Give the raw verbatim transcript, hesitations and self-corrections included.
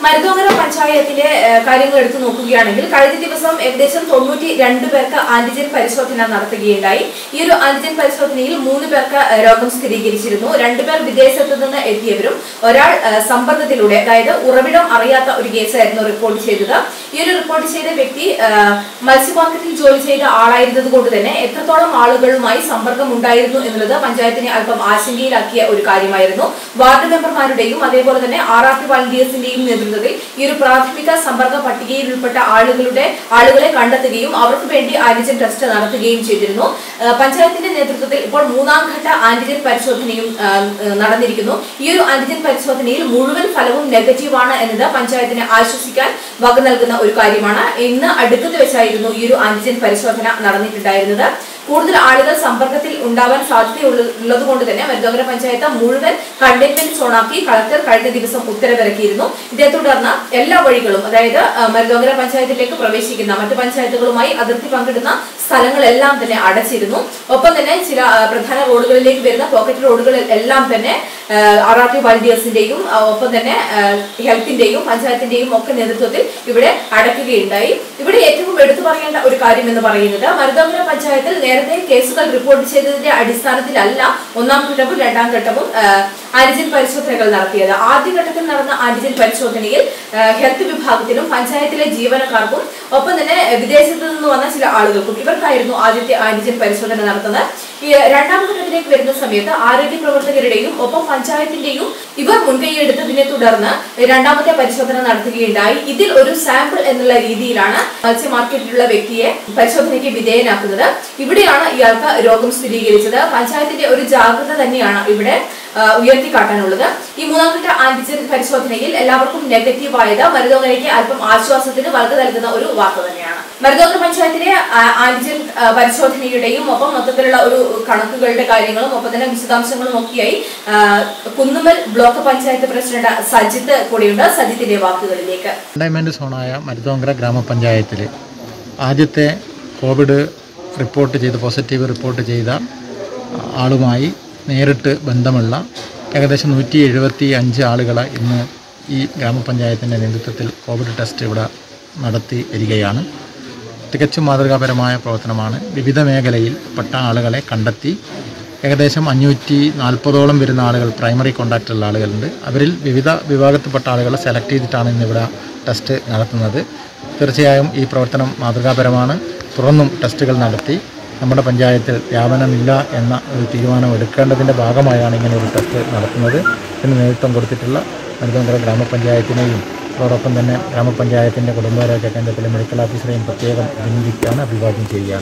മരുതോങ്കര പഞ്ചായത്തിലെ കാര്യങ്ങൾ എടുത്തു നോക്കുകയാണെങ്കിൽ കഴിഞ്ഞ ദിവസം ഏകദേശം തൊണ്ണൂറ്റി രണ്ട് പേർക്ക് ആന്റിജൻ പരിശോധന നടത്തുകയുണ്ടായി. ഈ ഒരു ആന്റിജൻ പരിശോധനയിൽ മൂന്ന് പേർക്ക് രോഗം സ്ഥിരീകരിച്ചിരുന്നു. രണ്ടുപേർ വിദേശത്ത് നിന്ന് എത്തിയവരും ഒരാൾ സമ്പർക്കത്തിലൂടെ, അതായത് ഉറവിടം അറിയാത്ത ഒരു കേസായിരുന്നു റിപ്പോർട്ട് ചെയ്തത്. ഈ ഒരു റിപ്പോർട്ട് ചെയ്ത വ്യക്തി മത്സ്യ മാർക്കറ്റിൽ ജോലി ചെയ്ത ആളായിരുന്നത് കൊണ്ട് തന്നെ എത്രത്തോളം ആളുകളുമായി സമ്പർക്കം ഉണ്ടായിരുന്നു എന്നുള്ളത് പഞ്ചായത്തിനെ അല്പം ആശങ്കയിലാക്കിയ ഒരു കാര്യമായിരുന്നു. വാർഡ് മെമ്പർമാരുടെയും അതേപോലെ തന്നെ ആർ ആർ ടി വളണ്ടിയേഴ്സിന്റെയും നേതൃത്വത്തിൽ ഈ ഒരു പ്രാഥമിക സമ്പർക്ക പട്ടികയിൽ ഉൾപ്പെട്ട ആളുകളുടെ ആളുകളെ കണ്ടെത്തുകയും അവർക്ക് വേണ്ടി ആന്റിജൻ ടെസ്റ്റ് നടത്തുകയും ചെയ്തിരുന്നു. പഞ്ചായത്തിന്റെ നേതൃത്വത്തിൽ ഇപ്പോൾ മൂന്നാം ഘട്ട ആന്റിജൻ പരിശോധനയും നടന്നിരിക്കുന്നു. ഈ ഒരു ആന്റിജൻ പരിശോധനയിൽ മുഴുവൻ ഫലവും നെഗറ്റീവാണ് എന്നത് പഞ്ചായത്തിനെ ആശ്വസിക്കാൻ വക നൽകുന്ന ഒരു കാര്യമാണ്. ഇന്ന് അടുക്കത്ത് വെച്ചായിരുന്നു ഈ ഒരു ആന്റിജൻ പരിശോധന നടന്നിട്ടുണ്ടായിരുന്നത്. കൂടുതൽ ആളുകൾ സമ്പർക്കത്തിൽ ഉണ്ടാവാൻ സാധ്യതയുള്ളത് കൊണ്ട് തന്നെ മരുതോങ്കര പഞ്ചായത്ത് മുഴുവൻ കണ്ടെയ്ൻമെന്റ് സോണാക്കി കളക്ടർ കഴിഞ്ഞ ദിവസം ഉത്തരവിറക്കിയിരുന്നു. ഇതേ തുടർന്ന് എല്ലാ വഴികളും, അതായത് മരുതോങ്കര പഞ്ചായത്തിലേക്ക് പ്രവേശിക്കുന്ന മറ്റു പഞ്ചായത്തുകളുമായി അതിർത്തി പങ്കിടുന്ന സ്ഥലങ്ങളെല്ലാം തന്നെ അടച്ചിരുന്നു. ഒപ്പം തന്നെ ചില പ്രധാന റോഡുകളിലേക്ക് വരുന്ന പോക്കറ്റ് റോഡുകളിൽ എല്ലാം തന്നെ ആർ ആർ ടി വളണ്ടിയേഴ്സിന്റെയും ഒപ്പം തന്നെ ഹെൽത്തിന്റെയും പഞ്ചായത്തിന്റെയും ഒക്കെ നേതൃത്വത്തിൽ ഇവിടെ അടയ്ക്കുകയുണ്ടായി. ഇവിടെ ഏറ്റവും എടുത്തു പറയേണ്ട ഒരു കാര്യം എന്ന് പറയുന്നത് മരുതോങ്കര പഞ്ചായത്തിൽ നേരത്തെ കേസുകൾ റിപ്പോർട്ട് ചെയ്തതിന്റെ അടിസ്ഥാനത്തിലല്ല ഒന്നാം ഘട്ടവും രണ്ടാം ഘട്ടവും ആന്റിജൻ പരിശോധനകൾ നടത്തിയത്. ആദ്യഘട്ടത്തിൽ നടന്ന ആന്റിജൻ പരിശോധനയിൽ ഹെൽത്ത് വിഭാഗത്തിലും പഞ്ചായത്തിലെ ജീവനക്കാർക്കും ഒപ്പം തന്നെ വിദേശത്ത് നിന്ന് വന്ന ചില ആളുകൾക്കും ഇവർക്കായിരുന്നു ആദ്യത്തെ ആന്റിജൻ പരിശോധന നടത്തുന്നത്. ഈ രണ്ടാം ഘട്ടത്തിലേക്ക് വരുന്ന സമയത്ത് ആരോഗ്യ പ്രവർത്തകരുടെയും ഒപ്പം പഞ്ചായത്തിന്റെയും ഇവർ മുൻകൈയെടുത്തതിനെ തുടർന്ന് രണ്ടാമത്തെ പരിശോധന നടത്തുകയുണ്ടായി. ഇതിൽ ഒരു സാമ്പിൾ എന്നുള്ള രീതിയിലാണ് മത്സ്യ മാർക്കറ്റിലുള്ള വ്യക്തിയെ പരിശോധനയ്ക്ക് വിധേയനാക്കുന്നത്. ഇവിടെയാണ് ഇയാൾക്ക് രോഗം സ്ഥിരീകരിച്ചത്. പഞ്ചായത്തിന്റെ ഒരു ജാഗ്രത തന്നെയാണ് ഇവിടെ ഉയർത്തിക്കാട്ടാനുള്ളത്. ഈ മൂന്നാം ഘട്ട ആന്റിജൻ പരിശോധനയിൽ എല്ലാവർക്കും നെഗറ്റീവായത് മരുതോങ്കരയ്ക്ക് അല്പം ആശ്വാസത്തിന് വക നൽകുന്ന ഒരു വാർത്ത തന്നെയാണ്. മരുതോങ്കര പഞ്ചായത്തിലെ ആന്റിജൻ പരിശോധനയുടെയും ഒപ്പം മൊത്തത്തിലുള്ള ഒരു കണക്കുകളുടെ കാര്യങ്ങളും ഒപ്പം തന്നെ വിശദാംശങ്ങളും ഒക്കെയായി കുന്നുമ്മൽ ബ്ലോക്ക് പഞ്ചായത്ത് പ്രസിഡന്റ് സജിത്ത് കൂടെയുണ്ട്. സജിത്തിന്റെ വാക്കുകളിലേക്ക്. കണ്ടെയ്ൻമെന്റ് സോണായ മരുതോങ്കര ഗ്രാമപഞ്ചായത്തിൽ ആദ്യത്തെ കോവിഡ് റിപ്പോർട്ട് ചെയ്ത് പോസിറ്റീവ് റിപ്പോർട്ട് ചെയ്ത ആളുമായി നേരിട്ട് ബന്ധമുള്ള ഏകദേശം നൂറ്റി എഴുപത്തി അഞ്ച് ആളുകളെ ഇന്ന് ഈ ഗ്രാമപഞ്ചായത്തിൻ്റെ നേതൃത്വത്തിൽ കോവിഡ് ടെസ്റ്റ് ഇവിടെ നടത്തി വരികയാണ്. തികച്ചും മാതൃകാപരമായ പ്രവർത്തനമാണ്. വിവിധ മേഖലയിൽ പെട്ട ആളുകളെ കണ്ടെത്തി ഏകദേശം അഞ്ഞൂറ്റി നാൽപ്പതോളം വരുന്ന ആളുകൾ പ്രൈമറി കോണ്ടാക്റ്റുള്ള ആളുകളുണ്ട്. അവരിൽ വിവിധ വിഭാഗത്തിൽപ്പെട്ട ആളുകളെ സെലക്ട് ചെയ്തിട്ടാണ് ഇന്നിവിടെ ടെസ്റ്റ് നടത്തുന്നത്. തീർച്ചയായും ഈ പ്രവർത്തനം മാതൃകാപരമാണ്. തുടർന്നും ടെസ്റ്റുകൾ നടത്തി നമ്മുടെ പഞ്ചായത്തിൽ വ്യാപനമില്ല എന്ന ഒരു തീരുമാനം എടുക്കേണ്ടതിൻ്റെ ഭാഗമായാണ് ഇങ്ങനെ ഒരു ടെസ്റ്റ് നടത്തുന്നത്. ഇതിന് നേതൃത്വം കൊടുത്തിട്ടുള്ള മരുതോങ്കര ഗ്രാമപഞ്ചായത്തിനെയും അതോടൊപ്പം തന്നെ ഗ്രാമപഞ്ചായത്തിൻ്റെ കുടുംബാരോഗ്യ കേന്ദ്രത്തിലെ മെഡിക്കൽ ഓഫീസറെയും പ്രത്യേകം അഭിനന്ദിക്കുകയാണ്, അഭിവാദ്യം ചെയ്യുകയാണ്.